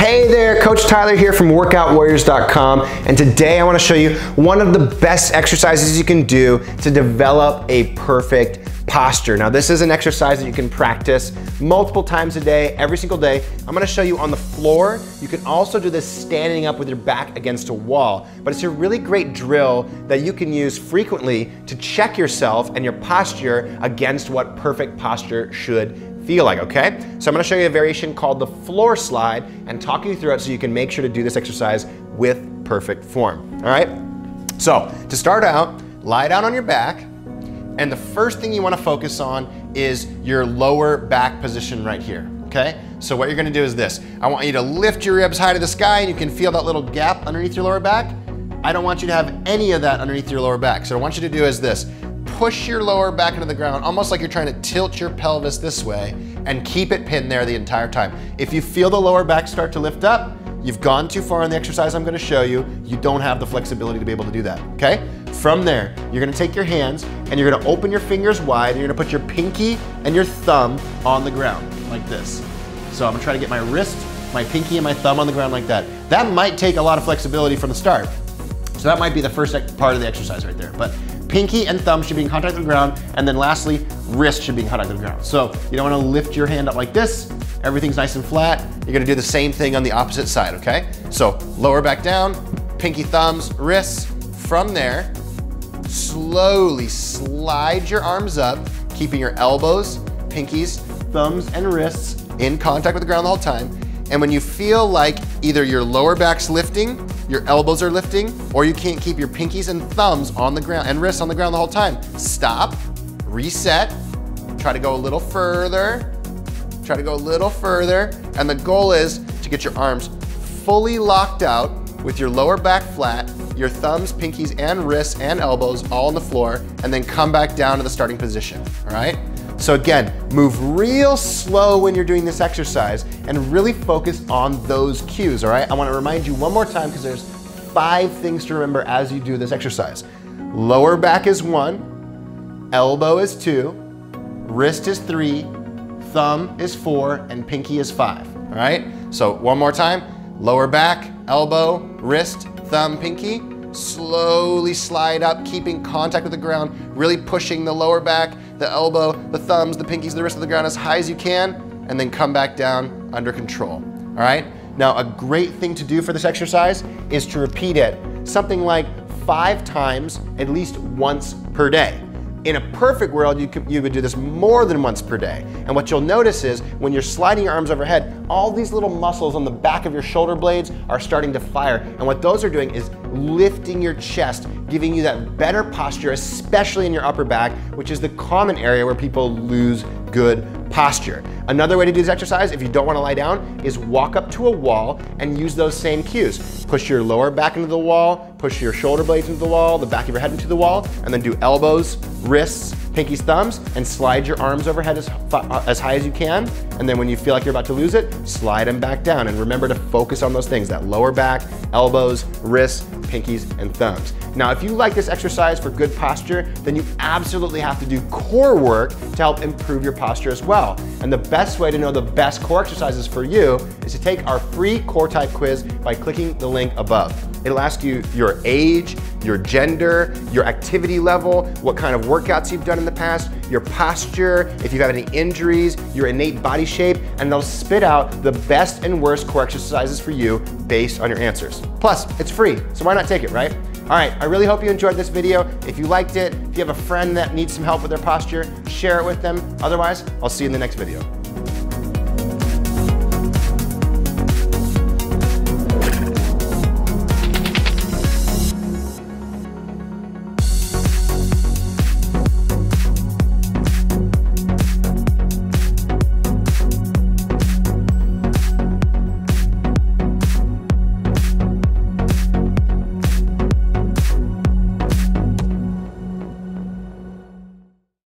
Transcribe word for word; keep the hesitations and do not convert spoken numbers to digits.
Hey there, Coach Tyler here from workout warriors dot com, and today I want to show you one of the best exercises you can do to develop a perfect posture. Now this is an exercise that you can practice multiple times a day, every single day. I'm going to show you on the floor. You can also do this standing up with your back against a wall, but it's a really great drill that you can use frequently to check yourself and your posture against what perfect posture should feel like, okay? So I'm gonna show you a variation called the floor slide and talk you through it so you can make sure to do this exercise with perfect form, all right? So to start out, lie down on your back, and the first thing you wanna focus on is your lower back position right here, okay? So what you're gonna do is this. I want you to lift your ribs high to the sky, and you can feel that little gap underneath your lower back. I don't want you to have any of that underneath your lower back. So what I want you to do is this. Push your lower back into the ground, almost like you're trying to tilt your pelvis this way, and keep it pinned there the entire time. If you feel the lower back start to lift up, you've gone too far in the exercise I'm gonna show you. You don't have the flexibility to be able to do that, okay? From there, you're gonna take your hands and you're gonna open your fingers wide, and you're gonna put your pinky and your thumb on the ground, like this. So I'm gonna try to get my wrist, my pinky, and my thumb on the ground like that. That might take a lot of flexibility from the start. So that might be the first part of the exercise right there. But pinky and thumb should be in contact with the ground, and then lastly, wrist should be in contact with the ground. So you don't wanna lift your hand up like this, everything's nice and flat. You're gonna do the same thing on the opposite side, okay? So lower back down, pinky, thumbs, wrists. From there, slowly slide your arms up, keeping your elbows, pinkies, thumbs, and wrists in contact with the ground the whole time. And when you feel like either your lower back's lifting, your elbows are lifting, or you can't keep your pinkies and thumbs on the ground and wrists on the ground the whole time, stop, reset, try to go a little further, try to go a little further, and the goal is to get your arms fully locked out with your lower back flat, your thumbs, pinkies, and wrists and elbows all on the floor, and then come back down to the starting position, all right? So again, move real slow when you're doing this exercise and really focus on those cues, all right? I wanna remind you one more time because there's five things to remember as you do this exercise. Lower back is one, elbow is two, wrist is three, thumb is four, and pinky is five, all right? So one more time, lower back, elbow, wrist, thumb, pinky. Slowly slide up, keeping contact with the ground, really pushing the lower back, the elbow, the thumbs, the pinkies, the wrist of the ground as high as you can, and then come back down under control, all right? Now, a great thing to do for this exercise is to repeat it something like five times, at least once per day. In a perfect world, you, could, you would do this more than once per day. And what you'll notice is when you're sliding your arms overhead, all these little muscles on the back of your shoulder blades are starting to fire. And what those are doing is lifting your chest, giving you that better posture, especially in your upper back, which is the common area where people lose good posture. Another way to do this exercise, if you don't want to lie down, is walk up to a wall and use those same cues. Push your lower back into the wall, push your shoulder blades into the wall, the back of your head into the wall, and then do elbows, wrists, pinkies, thumbs, and slide your arms overhead as, as high as you can. And then when you feel like you're about to lose it, slide them back down. And remember to focus on those things, that lower back, elbows, wrists, pinkies, and thumbs. Now, if you like this exercise for good posture, then you absolutely have to do core work to help improve your posture as well. And the best way to know the best core exercises for you is to take our free core type quiz by clicking the link above. It'll ask you your age, your gender, your activity level, what kind of workouts you've done in the past, your posture, if you have any injuries, your innate body shape, and they'll spit out the best and worst core exercises for you based on your answers. Plus, it's free, so why not take it, right? All right, I really hope you enjoyed this video. If you liked it, if you have a friend that needs some help with their posture, share it with them. Otherwise, I'll see you in the next video.